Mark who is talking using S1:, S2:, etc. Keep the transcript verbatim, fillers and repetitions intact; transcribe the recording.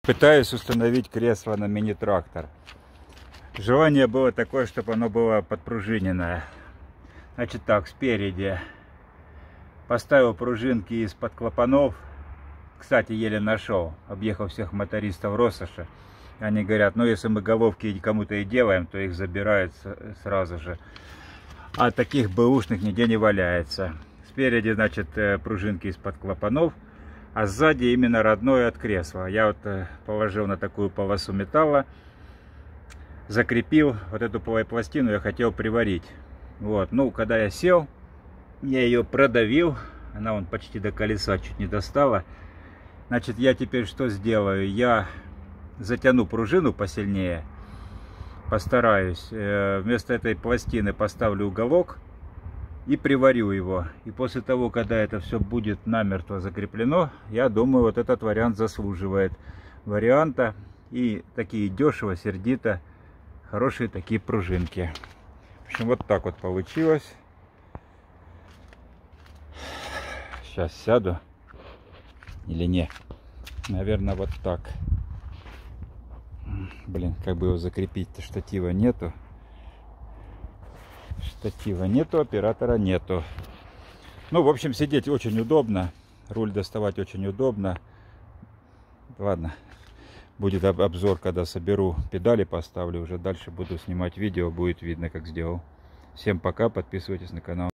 S1: Пытаюсь установить кресло на мини-трактор. Желание было такое, чтобы оно было подпружиненное. Значит так, спереди поставил пружинки из-под клапанов. Кстати, еле нашел. Объехал всех мотористов Россоши. Они говорят, ну если мы головки кому-то и делаем, то их забирают сразу же. А таких бэушных нигде не валяется. Спереди, значит, пружинки из-под клапанов. А сзади именно родное от кресла. Я вот положил на такую полосу металла, закрепил вот эту пластину, я хотел приварить. Вот, ну, когда я сел, я ее продавил, она вон почти до колеса чуть не достала. Значит, я теперь что сделаю? Я затяну пружину посильнее, постараюсь. Вместо этой пластины поставлю уголок и приварю его. И после того, когда это все будет намертво закреплено, я думаю, вот этот вариант заслуживает варианта. И такие дешево, сердито, хорошие такие пружинки. В общем, вот так вот получилось. Сейчас сяду. Или не? Наверное, вот так. Блин, как бы его закрепить-то, штатива нету. Штатива нету, оператора нету. Ну, в общем, сидеть очень удобно. Руль доставать очень удобно. Ладно. Будет обзор, когда соберу педали, поставлю. Уже дальше буду снимать видео. Будет видно, как сделал. Всем пока. Подписывайтесь на канал.